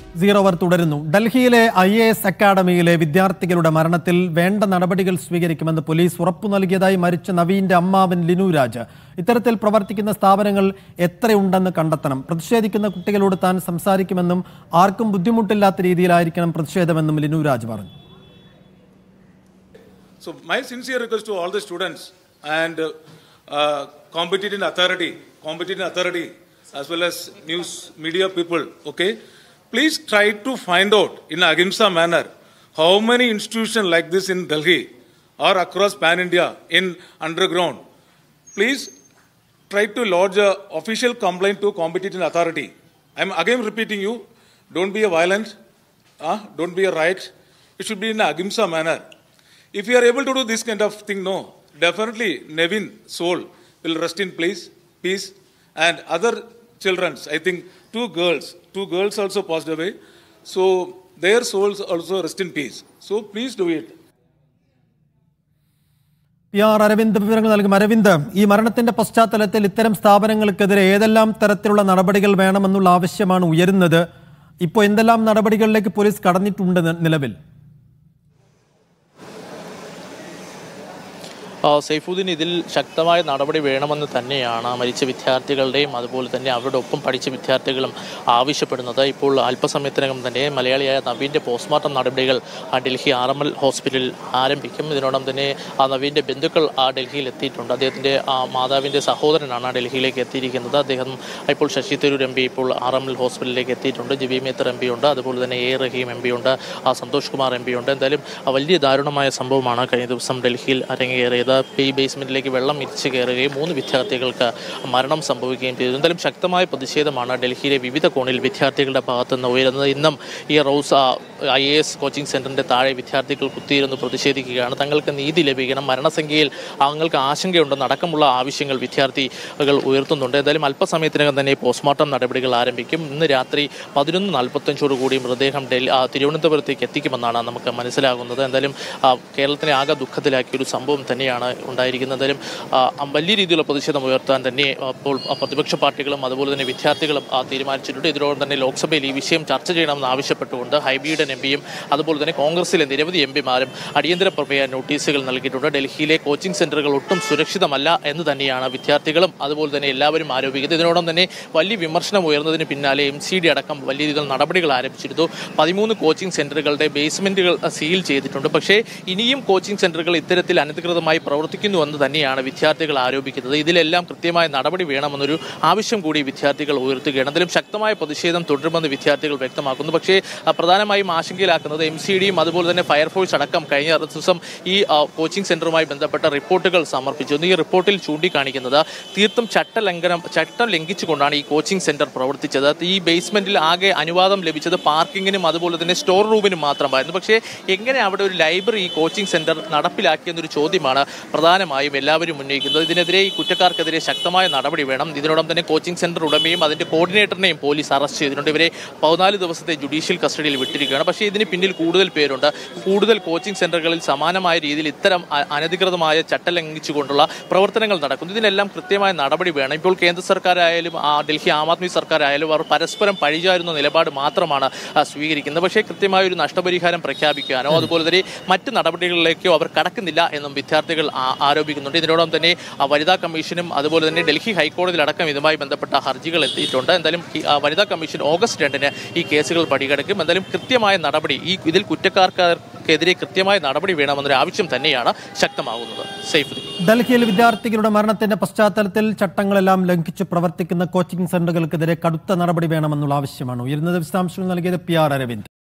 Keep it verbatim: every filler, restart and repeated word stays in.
Zero അവർ തുടരുന്നു. ഡൽഹിയിലെ I A S അക്കാഡമിയിലെ വിദ്യാർത്ഥികളുടെ മരണത്തിൽ വേണ്ട നടപടികൾ സ്വീകരിക്കുമെന്ന് പോലീസ് ഉറപ്പു നൽകിയതായി മരിച്ച നവീന്റെ അമ്മാവൻ ലിനു രാജ്. ഇത്തരത്തിൽ പ്രവർത്തിക്കുന്ന സ്ഥാപനങ്ങൾ എത്രയുണ്ടെന്ന് കണ്ടെത്തണം. പ്രതിഷേധിക്കുന്ന കുട്ടികളോട് താൻ സംസാരിക്കുമെന്നും ആർക്കും ബുദ്ധിമുട്ടില്ലാത്ത രീതിയിലായിരിക്കണം പ്രതിഷേധമെന്നും ലിനു രാജ് പറഞ്ഞു. So my sincere request to all the students and uh, uh, competent authority, competent authority as well as news media people, okay, please try to find out in a ahimsa manner how many institutions like this in Delhi or across Pan India in underground. Please try to lodge a official complaint to competent authority. I am again repeating you, don't be a violent, uh, don't be a riot. It should be in a ahimsa manner. If you are able to do this kind of thing, no, definitely Nevin soul will rest in peace, peace, and other children, I think two girls, two girls also passed away, so their souls also rest in peace. So please do it. P R Aravind വിവരങ്ങൾ നൽകും. അരവിന്ദ്, ഈ മരണത്തിന്റെ പശ്ചാത്തലത്തിൽ ഇത്തരം സ്ഥാപനങ്ങൾക്കെതിരെ ഏതെല്ലാം തരത്തിലുള്ള നടപടികൾ വേണമെന്നുള്ള ആവശ്യമാണ് ഉയരുന്നത്? ഇപ്പോൾ എന്തെല്ലാം നടപടികളിലേക്ക് പോലീസ് കടന്നിട്ടുണ്ട് നിലവിൽ? സൈഫുദ്ദീൻ, ഇതിൽ ശക്തമായ നടപടി വേണമെന്ന് തന്നെയാണ് മരിച്ച വിദ്യാർത്ഥികളുടെയും അതുപോലെ തന്നെ അവരുടെ ഒപ്പം പഠിച്ച വിദ്യാർത്ഥികളും ആവശ്യപ്പെടുന്നത്. ഇപ്പോൾ അല്പസമയത്തിനകം തന്നെ മലയാളിയായ നവീൻ്റെ പോസ്റ്റ്മോർട്ടം നടപടികൾ ഡൽഹി ആർ എം എൽ ഹോസ്പിറ്റലിൽ ആരംഭിക്കും. ഇതിനോടൊപ്പം തന്നെ ആ നവീൻ്റെ ബന്ധുക്കൾ ആ ഡൽഹിയിൽ എത്തിയിട്ടുണ്ട്. അദ്ദേഹത്തിൻ്റെ മാതാവിൻ്റെ സഹോദരനാണ് ഡൽഹിയിലേക്ക് എത്തിയിരിക്കുന്നത്. അദ്ദേഹം ഇപ്പോൾ ശശി തരൂർ എം പി ഇപ്പോൾ ആർ എം എൽ ഹോസ്പിറ്റലിലേക്ക് എത്തിയിട്ടുണ്ട്. ജിബി മേത്തർ എം പി ഉണ്ട്, അതുപോലെ തന്നെ എ റഹീം എം പി ഉണ്ട്, സന്തോഷ് കുമാർ എം പി ഉണ്ട്. എന്തായാലും വലിയ ദാരുണമായ സംഭവമാണ് കഴിഞ്ഞ ദിവസം ഡൽഹിയിൽ അരങ്ങേറിയത്. ഈ ബേസ്മെന്റിലേക്ക് വെള്ളം ഇരിച്ചു കയറുകയും മൂന്ന് വിദ്യാർത്ഥികൾക്ക് മരണം സംഭവിക്കുകയും ചെയ്തു. എന്തായാലും ശക്തമായ പ്രതിഷേധമാണ് ഡൽഹിയിലെ വിവിധ കോണിൽ വിദ്യാർത്ഥികളുടെ ഭാഗത്തു നിന്ന് ഉയരുന്നത്. ഇന്നും ഈ Rau's I A S coaching സെന്ററിന്റെ താഴെ വിദ്യാർത്ഥികൾ കുത്തിയിരുന്ന് പ്രതിഷേധിക്കുകയാണ്. തങ്ങൾക്ക് നീതി ലഭിക്കണം, മരണസംഖ്യയിൽ തങ്ങൾക്ക് ആശങ്കയുണ്ടെന്ന് അടക്കമുള്ള ആവശ്യങ്ങൾ വിദ്യാർത്ഥികൾ ഉയർത്തുന്നുണ്ട്. എന്തായാലും അല്പസമയത്തിനകം തന്നെ പോസ്റ്റ്മോർട്ടം നടപടികൾ ആരംഭിക്കും. ഇന്ന് രാത്രി പതിനൊന്ന് നാൽപ്പത്തഞ്ചോട് കൂടി മൃതദേഹം ഡൽഹി തിരുവനന്തപുരത്തേക്ക് എത്തിക്കുമെന്നാണ് നമുക്ക് മനസ്സിലാകുന്നത്. എന്തായാലും കേരളത്തിനെ ആകെ ദുഃഖത്തിലാക്കിയ ഒരു സംഭവം തന്നെയാണ് ഉണ്ടായിരിക്കുന്നത്. എന്തായാലും വലിയ രീതിയിലുള്ള പ്രതിഷേധം ഉയർത്താൻ തന്നെ ഇപ്പോൾ പ്രതിപക്ഷ പാർട്ടികളും അതുപോലെ തന്നെ വിദ്യാർത്ഥികളും തീരുമാനിച്ചിട്ടുണ്ട്. ഇതിനോടൊപ്പം തന്നെ ലോക്സഭയിൽ ഈ വിഷയം ചർച്ച ചെയ്യണമെന്ന് ആവശ്യപ്പെട്ടുകൊണ്ട് ഹൈബിയുടെ എം പിയും അതുപോലെ തന്നെ കോൺഗ്രസിലെ നിരവധി എം പിമാരും അടിയന്തര പ്രമേയ നോട്ടീസുകൾ നൽകിയിട്ടുണ്ട്. ഡൽഹിയിലെ കോച്ചിങ് സെന്ററുകൾ ഒട്ടും സുരക്ഷിതമല്ല എന്ന് തന്നെയാണ് വിദ്യാർത്ഥികളും അതുപോലെ തന്നെ എല്ലാവരും ആരോപിക്കുന്നത്. ഇതിനോടൊപ്പം തന്നെ വലിയ വിമർശനം ഉയർന്നതിന് പിന്നാലെ എം സി ഡി അടക്കം വലിയ രീതിയിൽ നടപടികൾ ആരംഭിച്ചിരുന്നു. പതിമൂന്ന് കോച്ചിങ് സെന്ററുകളുടെ ബേസ്മെന്റുകൾ സീൽ ചെയ്തിട്ടുണ്ട്. പക്ഷേ ഇനിയും കോച്ചിങ് സെന്ററുകൾ ഇത്തരത്തിൽ അനധികൃതമായി പ്രവർത്തിക്കുന്നുവെന്ന് തന്നെയാണ് വിദ്യാർത്ഥികൾ ആരോപിക്കുന്നത്. ഇതിലെല്ലാം കൃത്യമായ നടപടി വേണമെന്നൊരു ആവശ്യം കൂടി വിദ്യാർത്ഥികൾ ഉയർത്തുകയാണ്. എന്തായാലും ശക്തമായ പ്രതിഷേധം തുടരുമെന്ന് വിദ്യാർത്ഥികൾ വ്യക്തമാക്കുന്നു. പക്ഷേ പ്രധാനമായും ആശങ്കയിലാക്കുന്നത് എം സി ഡിയും അതുപോലെ തന്നെ ഫയർഫോഴ്സ് അടക്കം കഴിഞ്ഞ ദിവസം ഈ കോച്ചിങ് സെന്ററുമായി ബന്ധപ്പെട്ട റിപ്പോർട്ടുകൾ സമർപ്പിച്ചിരുന്നു. ഈ റിപ്പോർട്ടിൽ ചൂണ്ടിക്കാണിക്കുന്നത് തീർത്തും ചട്ടലംഘനം ചട്ടം ലംഘിച്ചുകൊണ്ടാണ് ഈ കോച്ചിങ് സെന്റർ പ്രവർത്തിച്ചത്. ഈ ബേസ്മെന്റിൽ ആകെ അനുവാദം ലഭിച്ചത് പാർക്കിങ്ങിനും അതുപോലെ തന്നെ സ്റ്റോർ റൂമിനും മാത്രമായിരുന്നു. പക്ഷേ എങ്ങനെ അവിടെ ഒരു ലൈബ്രറി ഈ കോച്ചിങ് സെന്റർ നടപ്പിലാക്കിയെന്നൊരു ചോദ്യമാണ് പ്രധാനമായും എല്ലാവരും ഉന്നയിക്കുന്നത്. ഇതിനെതിരെ ഈ കുറ്റക്കാർക്കെതിരെ ശക്തമായ നടപടി വേണം. ഇതിനോടൊപ്പം തന്നെ കോച്ചിങ് സെന്റർ ഉടമയും അതിന്റെ കോർഡിനേറ്ററിനെയും പോലീസ് അറസ്റ്റ് ചെയ്തിട്ടുണ്ട്. ഇവരെ പതിനാല് ദിവസത്തെ ജുഡീഷ്യൽ കസ്റ്റഡിയിൽ വിട്ടിരിക്കുകയാണ്. പക്ഷേ ഇതിന് പിന്നിൽ കൂടുതൽ പേരുണ്ട്. കൂടുതൽ കോച്ചിങ് സെന്ററുകളിൽ സമാനമായ രീതിയിൽ ഇത്തരം അനധികൃതമായ ചട്ടം ലംഘിച്ചുകൊണ്ടുള്ള പ്രവർത്തനങ്ങൾ നടക്കുന്നു. ഇതിനെല്ലാം കൃത്യമായ നടപടി വേണം. ഇപ്പോൾ കേന്ദ്ര സർക്കാരായാലും ഡൽഹി ആം ആദ്മി സർക്കാരായാലും അവർ പരസ്പരം പഴിചാരുന്ന നിലപാട് മാത്രമാണ് സ്വീകരിക്കുന്നത്. പക്ഷേ കൃത്യമായ ഒരു നഷ്ടപരിഹാരം പ്രഖ്യാപിക്കാനോ അതുപോലെ തന്നെ മറ്റ് നടപടികളിലേക്കോ അവർ കടക്കുന്നില്ല എന്നും വിദ്യാർത്ഥികൾ ആരോപിക്കുന്നുണ്ട്. ഇതിനോടൊപ്പം തന്നെ വനിതാ കമ്മീഷനും അതുപോലെ തന്നെ ഡൽഹി ഹൈക്കോടതിയിലടക്കം ഇതുമായി ബന്ധപ്പെട്ട ഹർജികൾ എത്തിയിട്ടുണ്ട്. എന്തായാലും വനിതാ കമ്മീഷൻ ഓഗസ്റ്റ് രണ്ടിന് ഈ കേസുകൾ പരിഗണിക്കും. എന്തായാലും കൃത്യമായ നടപടി ഈ ഇതിൽ കുറ്റക്കാർക്കെതിരെ കൃത്യമായ നടപടി വേണമെന്നൊരു ആവശ്യം തന്നെയാണ് ശക്തമാകുന്നത്. സൈഫുദ്ദീൻ, ഡൽഹിയിൽ വിദ്യാർത്ഥികളുടെ മരണത്തിന്റെ പശ്ചാത്തലത്തിൽ ചട്ടങ്ങളെല്ലാം ലംഘിച്ച് പ്രവർത്തിക്കുന്ന കോച്ചിംഗ് സെന്ററുകൾക്കെതിരെ കടുത്ത നടപടി വേണമെന്നുള്ള ആവശ്യമാണ് ഉയരുന്നത്. വിശദാംശങ്ങൾ നൽകിയത് പി ആർ അരവിന്ദ്.